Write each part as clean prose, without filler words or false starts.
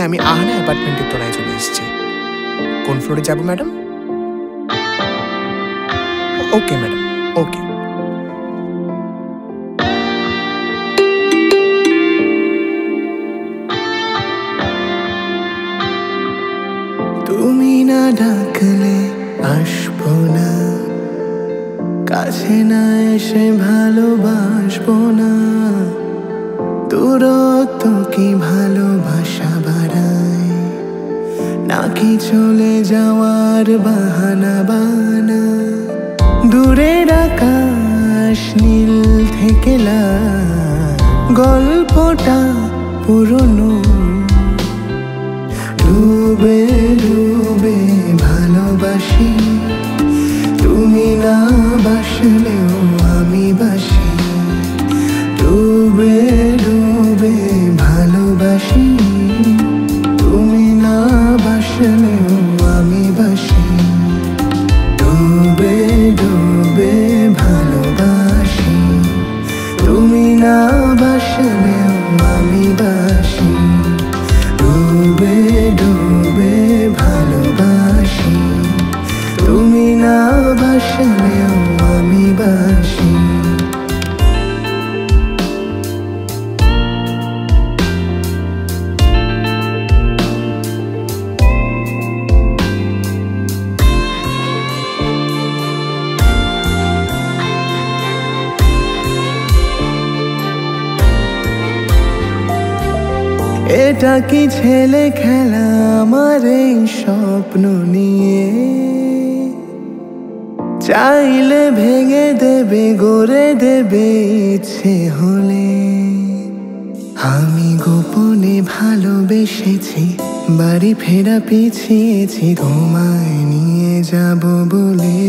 আমি আহানা অ্যাপার্টমেন্টের তলায় চলে এসেছি। কোন ফ্লোরে যাব ম্যাডাম? ওকে ম্যাডাম, ওকে। তুমি না ডাকলে আসবো না, কাছে না এসে ভালোবাসবো না। দূরত্ব কি ভালোবাসা বাড়ায়, নাকি চলে যাওয়ার বাহানা বানা? দূরের আকাশ নীল থেকে লাল, গল্পটা পুরনো। ডুবে ডুবে ভালোবাসি, তুমি না বাসলেও আমি বাসি। ডুবে ডুবে ভালোবাসি, তুমি না বাসলেও আমি বাসি। ডুবে ডুবে ভালোবাসি, তুমি না বাসলেও আমি বাসি। ডুবে ডুবে ভালোবাসি, তুমি না বাসলেও আমি বাসি। এটা কি ছেলে খেলা আমার এই স্বপ্ন নিয়ে? চাইলে ভেঙে দেবে গড়ে দেবে ইচ্ছে হলে। আমি গোপনে ভালোবেসেছি, বাড়ি ফেরা পিছিয়েছি তোমায় নিয়ে যাব বলে।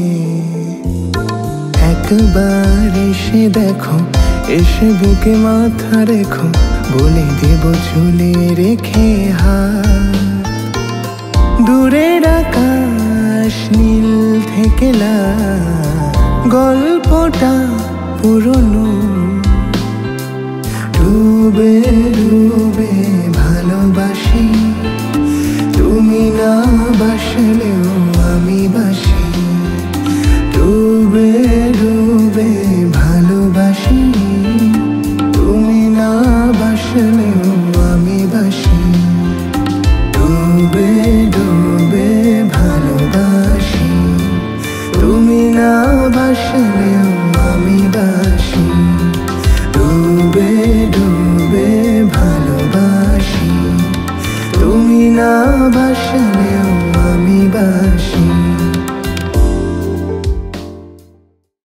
একবার এসে দেখো, এসে বুকে মাথা রেখো, বলে দেব চুলে রেখে হাত। দূরের আকাশ নীল থেকে লাল, গল্পটা পুরনো। ডুবে ডুবে ভালোবাসি, তুমি না বাসলেও আমি বাসি। ডুবে ডুবে